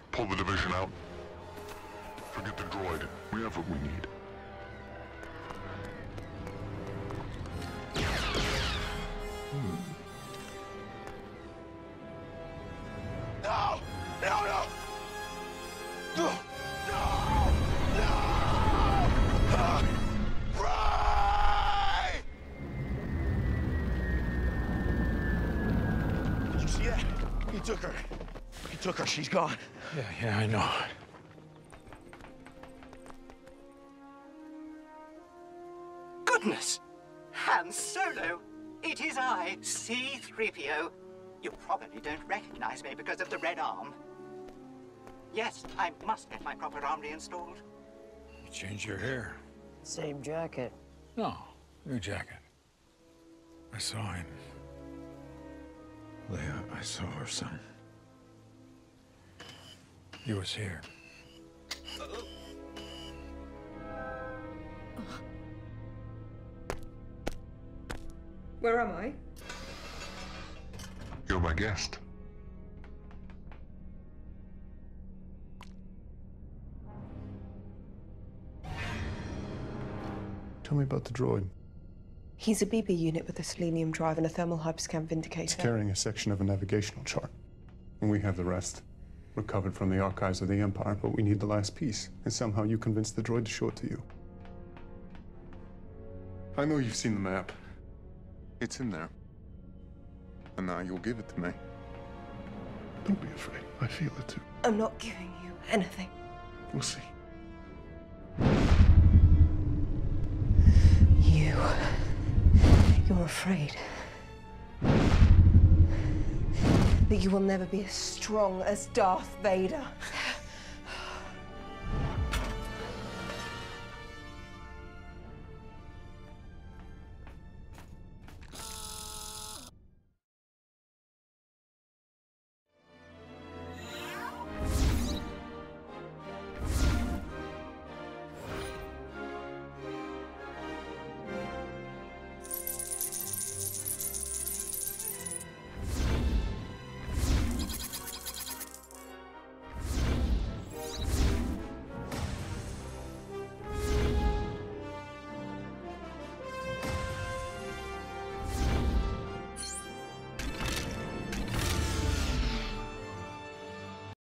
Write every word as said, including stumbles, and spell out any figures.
Pull the division out. Forget the droid. We have what we need. Hmm. No! No, no! No! No! No! Ah! Rey! Did you see that? He took her. He took her. She's gone. Yeah, yeah, I know. Goodness! Han Solo! It is I, C three P O. You probably don't recognize me because of the red arm. Yes, I must get my proper arm reinstalled. You changed your hair. Same jacket. No, new jacket. I saw him. Leia, I saw her son. He was here. Where am I? You're my guest. Tell me about the droid. He's a B B unit with a selenium drive and a thermal hyperscan vindicator. It's carrying a section of a navigational chart. And we have the rest. Recovered from the archives of the Empire, but we need the last piece. And somehow you convinced the droid to show it to you. I know you've seen the map. It's in there. And now you'll give it to me. Don't be afraid. I feel it too. I'm not giving you anything. We'll see. You... You're afraid. That you will never be as strong as Darth Vader.